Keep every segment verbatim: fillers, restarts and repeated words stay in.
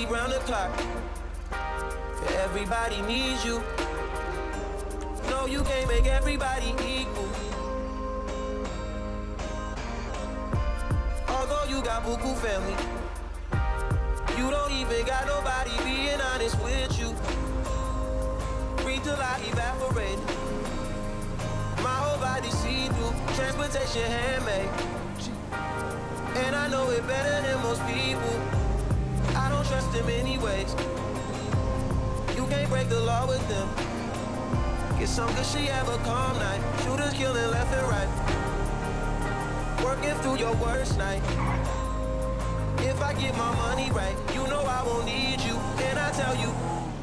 Everybody round the clock. Everybody needs you. No, you can't make everybody equal. Although you got buku family, you don't even got nobody being honest with you. Breathe till I evaporate. My whole body see-through, transportation handmade. And I know it better than most people. I don't trust them anyways. You can't break the law with them. Get some good shit, have a calm night. Shooters killing left and right. Working through your worst night. If I get my money right, you know I won't need you. And I tell you,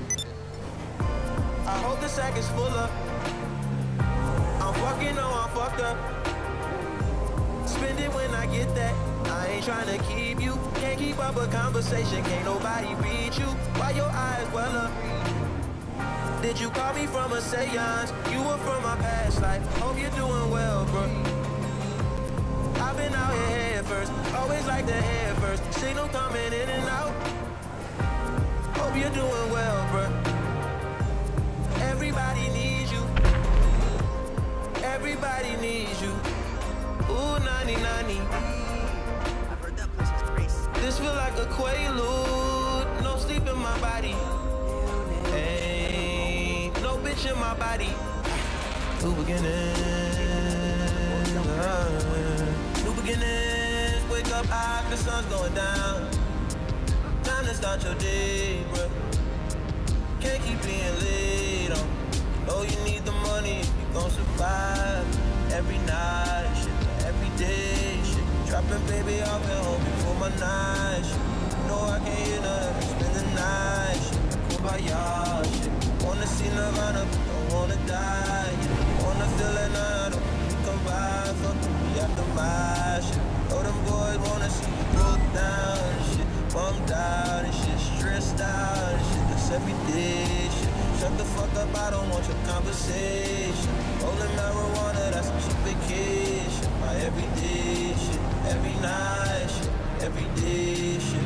I hope the sack is full up. I'm fucking, no, I'm fucked up. Spend it when I get that. I ain't trying to keep you. Can't keep up a conversation. Can't nobody read you. Why your eyes well up? Did you call me from a seance? You were from my past life. Hope you're doing well, bro. I've been out here head first. Always like the head first. Signal coming in and out. Hope you're doing well, bro. Everybody needs you. Everybody needs you. Ooh, ninety ninety. I've heard that place is crazy. This feel like a quaalude. No sleep in my body. Ain't no bitch in my body. New beginnings. Uh, new beginnings. Wake up high, the sun's going down. Time to start your day, bro. Can't keep being late on. Know you need the money if you gon' survive. Every night, shit, every day, shit. Dropping baby off at home before my night, shit. You know I can't hear nothing, spend the night, shit. Kumbaya, shit. Wanna see Nirvana, but don't wanna die, yeah. Wanna feel that night, you come by, fuck me after my shit. Know them boys wanna see you broke down and shit. Bummed out and shit, stressed out and shit. That's every day, shit. Shut the fuck up, I don't want your conversation. Rolling marijuana, that's some cheap vacation. My everyday shit, every night shit, every day shit.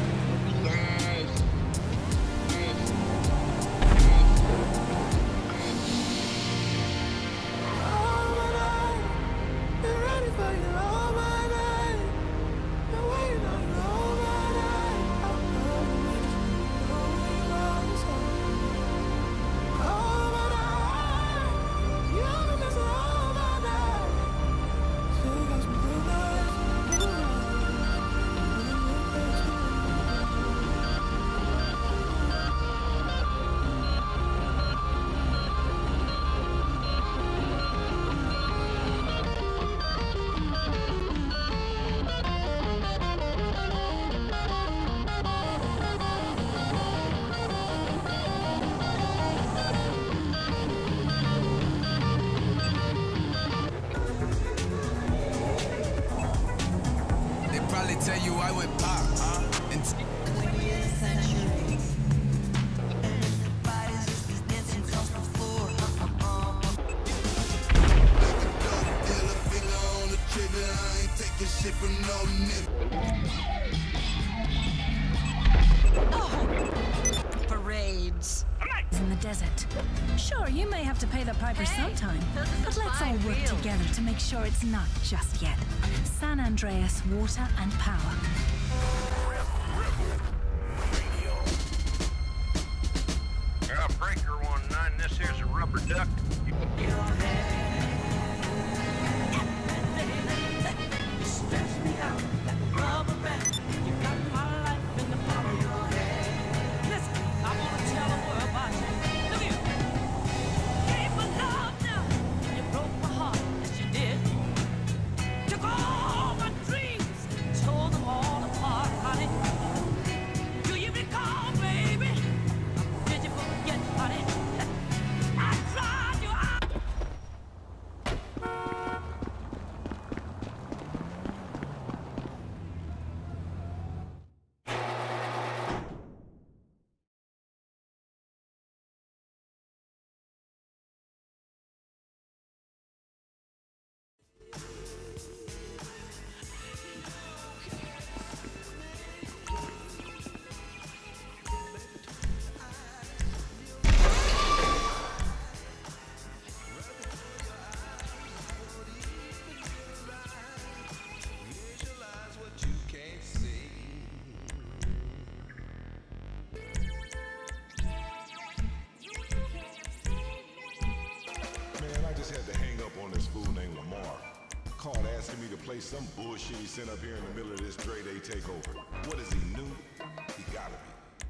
Tell you I went pop, huh? And Parades. In the desert. Sure, you may have to pay the piper Hey, sometime, this is but let's all fine, work real. together to make sure it's not just yet. San Andreas, water and power. Yeah, breaker one nine. This here's a rubber duck. just had to hang up on this fool named Lamar. Called asking me to play some bullshit he sent up here in the middle of this Dre Day takeover. What is he, new? He gotta be.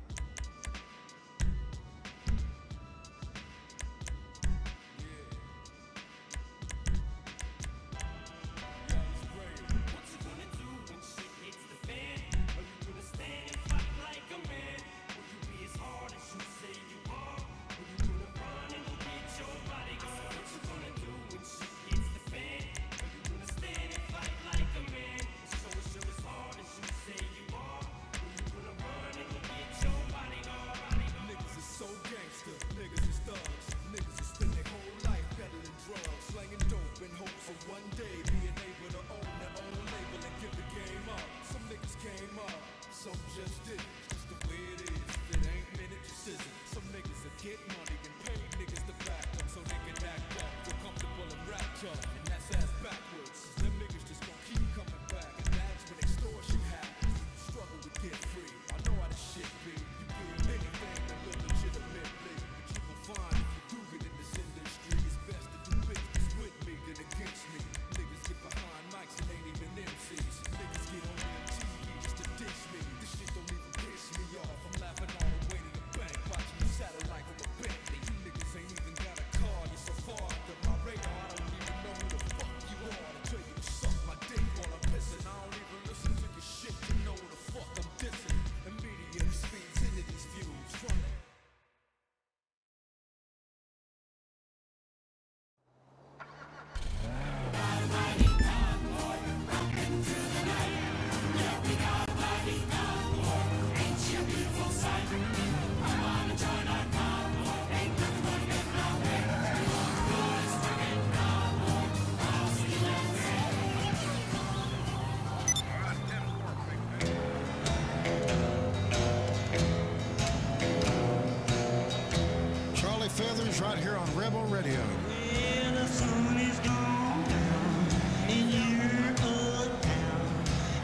Feathers right here on Rebel Radio. Well, the sun is gone down, and you're uptown.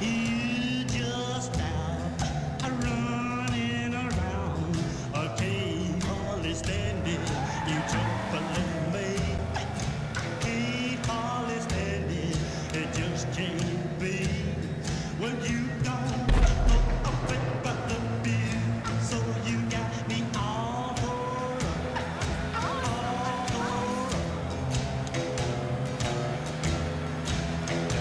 You just out, running around. I can't hardly stand it. You jump and let me. Can't hardly stand it. It just can't be. When you don't look up at the view, so you got me all for all for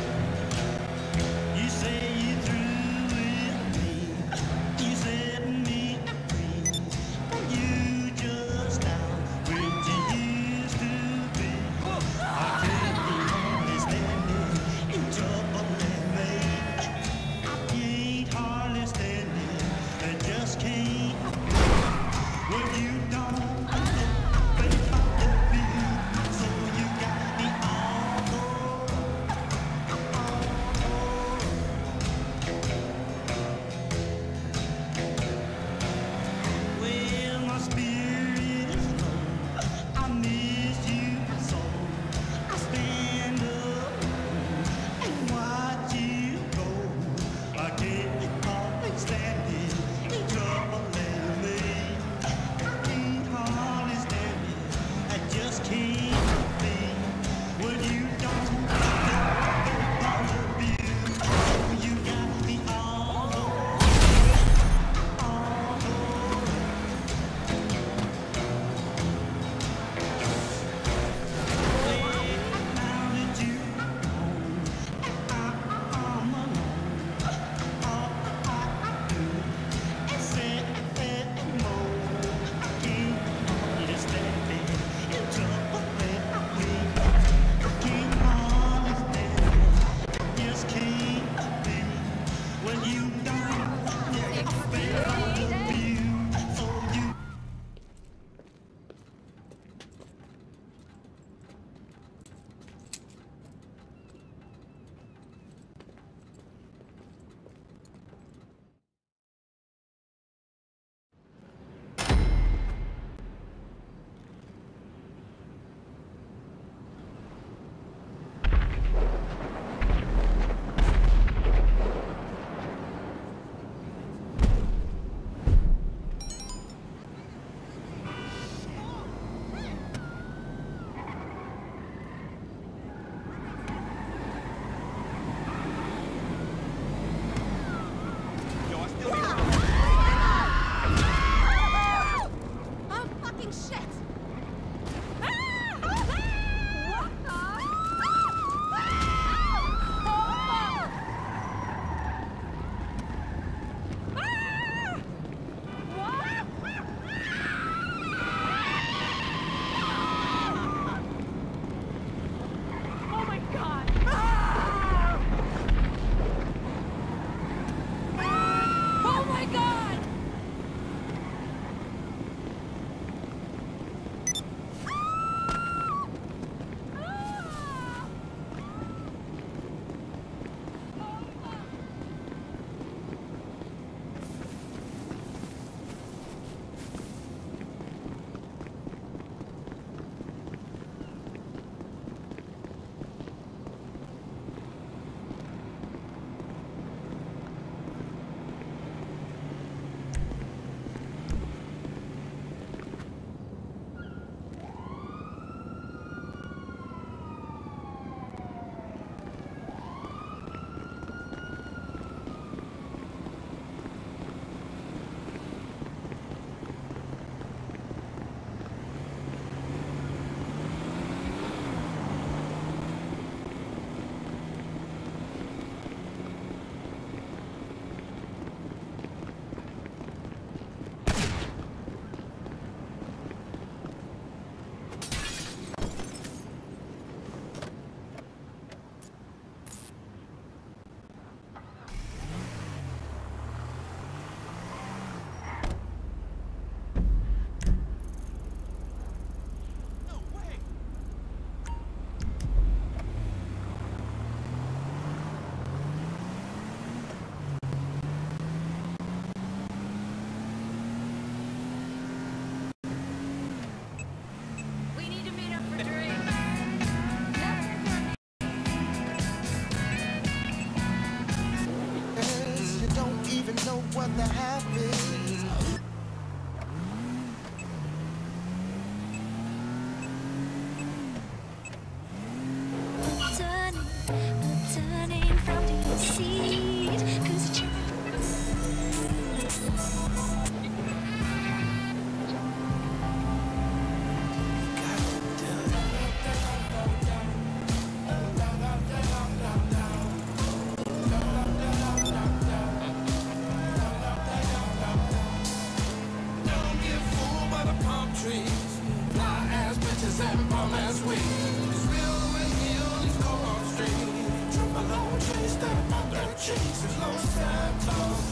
cheeks is Los Santos.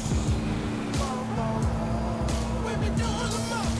We be doing the most.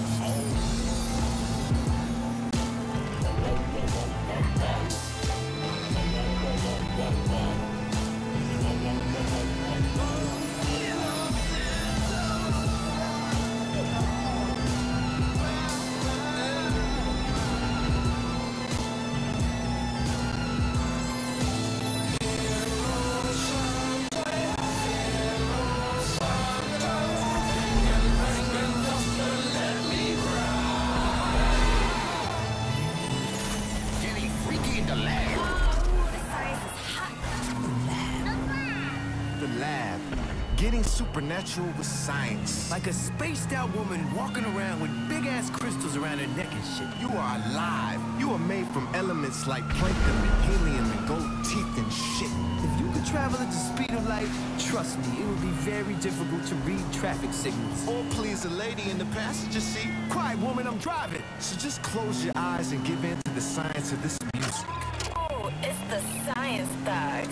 Getting supernatural with science. Like a spaced out woman walking around with big ass crystals around her neck and shit. You are alive. You are made from elements like plankton and helium and gold teeth and shit. If you could travel at the speed of light, trust me, it would be very difficult to read traffic signals. Or please a lady in the passenger seat. Quiet, woman, I'm driving. So just close your eyes and give in to the science of this music. Oh, it's the Science Thugs.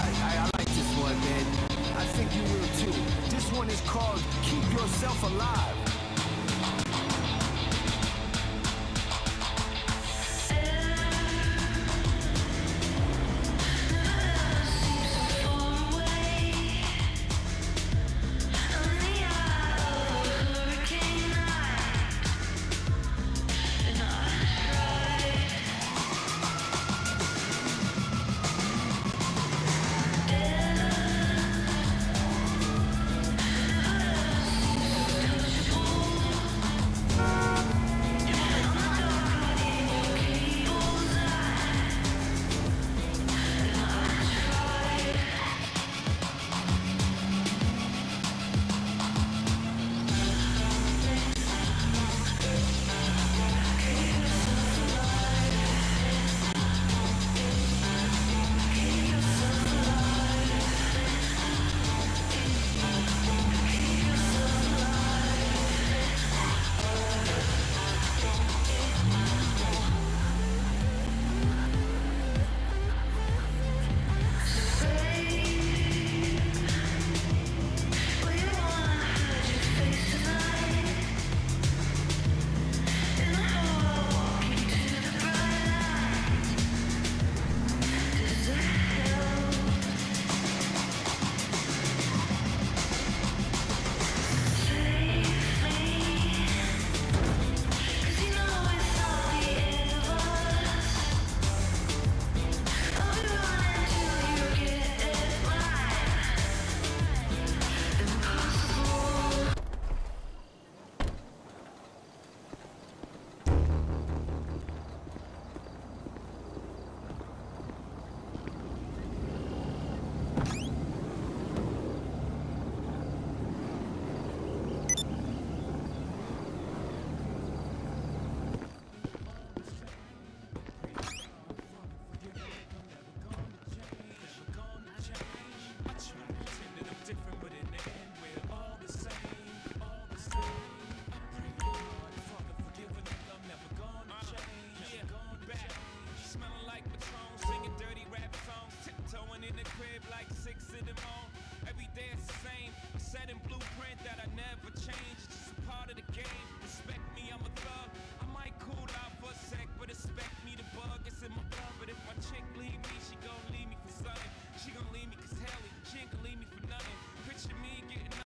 Keep yourself alive.